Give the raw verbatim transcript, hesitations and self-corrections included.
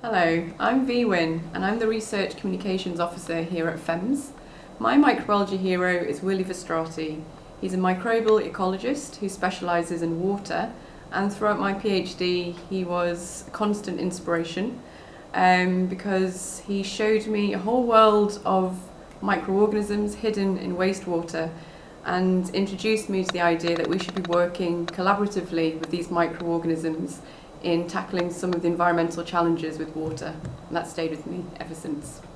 Hello, I'm Nguyen and I'm the Research Communications Officer here at FEMS. My microbiology hero is Willie Verstrati. He's a microbial ecologist who specialises in water, and throughout my PhD he was a constant inspiration um, because he showed me a whole world of microorganisms hidden in wastewater and introduced me to the idea that we should be working collaboratively with these microorganisms in tackling some of the environmental challenges with water, and that stayed with me ever since.